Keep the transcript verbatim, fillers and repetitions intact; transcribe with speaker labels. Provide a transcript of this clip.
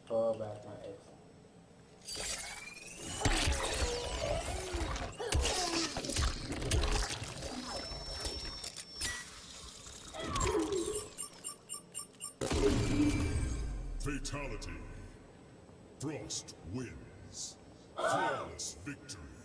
Speaker 1: Fall back on X.
Speaker 2: Fatality. Frost wins. Flawless victory.